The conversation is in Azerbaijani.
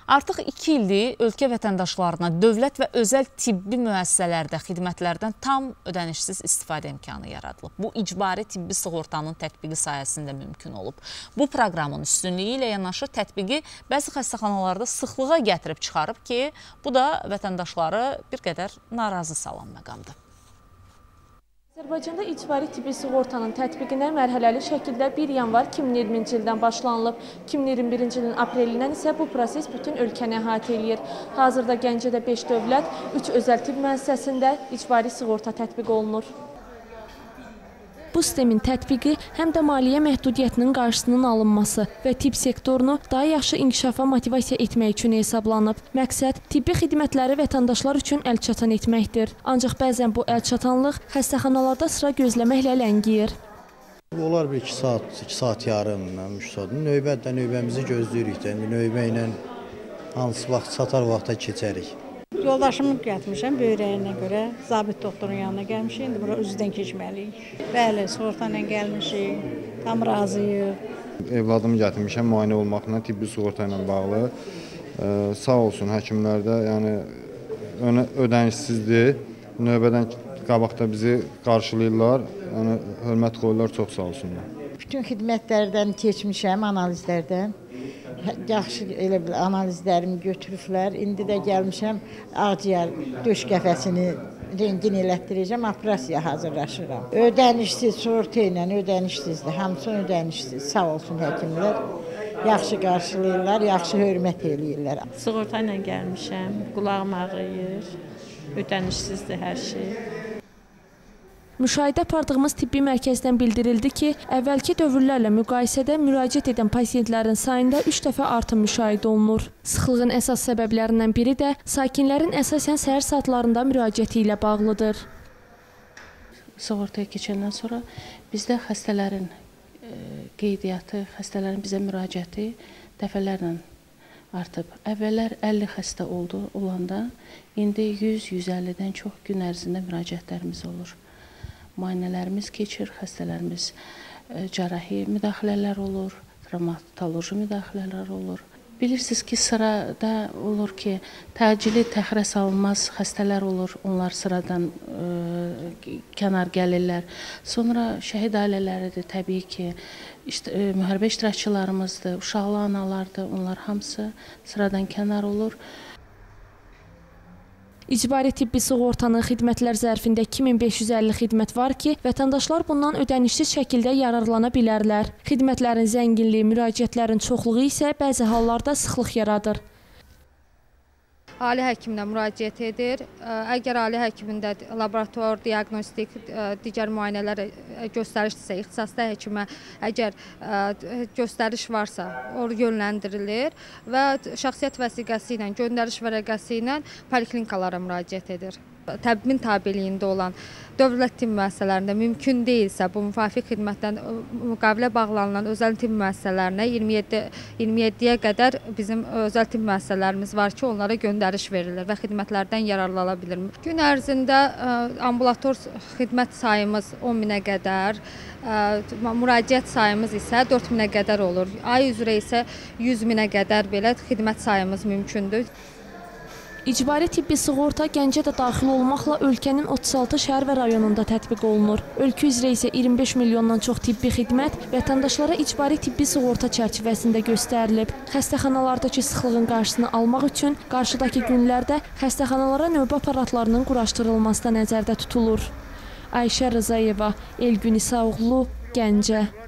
Artıq 2 ildir ölkə vətəndaşlarına dövlət və özəl tibbi müəssisələrdə xidmətlərdən tam ödənişsiz istifadə imkanı yaradılıb. Bu, icbari tibbi sığortanın tətbiqi sayəsində mümkün olub. Bu proqramın üstünlüyü ilə yanaşı tətbiqi bəzi xəstəxanalarda sıxlığa gətirib çıxarıb ki, bu da vətəndaşları bir qədər narazı salan məqamdır. Azərbaycanda icbari tibbi sığortanın tətbiqinə mərhələli şəkildə 1 yanvar 2020-ci ildən başlanılıb. 2021-ci ilin aprelindən isə bu proses bütün ölkəni əhatə edir. Hazırda Gəncədə 5 dövlət, 3 özəl tibb müəssisəsində icbari sığorta tətbiq olunur. Bu sistemin tətbiqi həm də maliyyə məhdudiyyətinin qarşısının alınması və tibb sektorunu daha yaxşı inkişafa motivasiya etmək üçün hesablanıb. Məqsəd tibbi xidmətləri vətəndaşlar üçün əlçatan etməkdir. Ancaq bəzən bu əlçatanlıq xəstəxanalarda sıra gözləməklə ləngiyir. Olar bir 2 saat, 2 saat yarım, 3 saat. Növbəmizi gözləyirik də. Növbə ilə hansı vaxt çatar vaxta keçərik. Yoldaşımı gətirmişəm böyrəyinə görə, zabit doktorun yanına gəlmişik, indi bura üzdən keçməliyik. Bəli, sığorta ilə gəlmişik, tam razıyıq. Evladımı gətirmişəm müayinə olmaqla, tibbi sığorta ilə bağlı. Sağ olsun həkimlər də, yəni ödənişsizdir, növbədən qabaqda bizi qarşılayırlar, yəni hörmət qoyurlar, çox sağ olsunlar. Bütün xidmətlərdən keçmişəm, analizlərdən. Yaxşı elə bir analizlərimi götürüblər. İndi də gəlmişəm, ağciyər döş qəfəsini rengin elətdirəcəm, operasiya hazırlaşıram. Ödənişsiz, sığorta ilə ödənişsizdir, hamısı ödənişsiz. Sağ olsun həkimlər, yaxşı qarşılayırlar, yaxşı hörmət eləyirlər. Sığorta ilə gəlmişəm, qulağım ağrıyır, ödənişsizdir hər şey. Müşahidə apardığımız tibbi mərkəzdən bildirildi ki, əvvəlki dövrlərlə müqayisədə müraciət edən pasientlərin sayında 3 dəfə artım müşahidə olunur. Sıxlığın əsas səbəblərindən biri də sakinlərin əsasən səhər saatlarında müraciəti ilə bağlıdır. Sığortaya keçəndən sonra bizdə xəstələrin qeydiyyatı, xəstələrin bizə müraciəti dəfələrlə artıb. Əvvəllər 50 xəstə olanda, indi 100-150-dən çox gün ərzində müraciətlərimiz olur. Müayinələrimiz keçir, xəstələrimiz cərrahi müdaxilələr olur, travmatoloji müdaxilələr olur. Bilirsiniz ki, sırada olur ki, təcili təxirə salınmaz xəstələr olur, onlar sıradan kənar gəlirlər. Sonra şəhid ailələridir, təbii ki, müharibə iştirakçılarımızdır, uşaqlı analardır, onlar hamısı sıradan kənar olur. İcbari tibbi sığortanın xidmətlər zərfində 2550 xidmət var ki, vətəndaşlar bundan ödənişsiz şəkildə yararlana bilərlər. Xidmətlərin zənginliyi, müraciətlərin çoxluğu isə bəzi hallarda sıxlıq yaradır. Ali həkimlə müraciət edir. Əgər ali həkimində laborator, diaqnostik, digər müayinələr göstərişdirsə, ixtisaslı həkimə əgər göstəriş varsa, o yönləndirilir və şəxsiyyət vəsiqəsi ilə, göndəriş vərəqəsi ilə poliklinikalara müraciət edir. Təbliğin tabeliyində olan dövlət tibb müəssisələrində mümkün deyilsə, bu müvafiq xidmətdən müqavilə bağlanılan özəl tibb müəssisələrinə 27-yə qədər bizim özəl tibb müəssisələrimiz var ki, onlara göndəriş verilir və xidmətlərdən yararlana bilir. Gün ərzində ambulator xidmət sayımız 10.000-ə qədər, müraciət sayımız isə 4.000-ə qədər olur. Ay üzrə isə 100.000-ə qədər belə xidmət sayımız mümkündür. İcbari tibbi sığorta Gəncədə daxil olmaqla ölkənin 36 şəhər və rayonunda tətbiq olunur. Ölkə üzrə isə 25 milyondan çox tibbi xidmət vətəndaşlara icbari tibbi sığorta çərçivəsində göstərilib. Xəstəxanalardakı sıxlığın qarşısını almaq üçün qarşıdakı günlərdə xəstəxanalara növbə aparatlarının quraşdırılması da nəzərdə tutulur. Ayşə Rızayeva, Elgün İsaoğlu, Gəncə.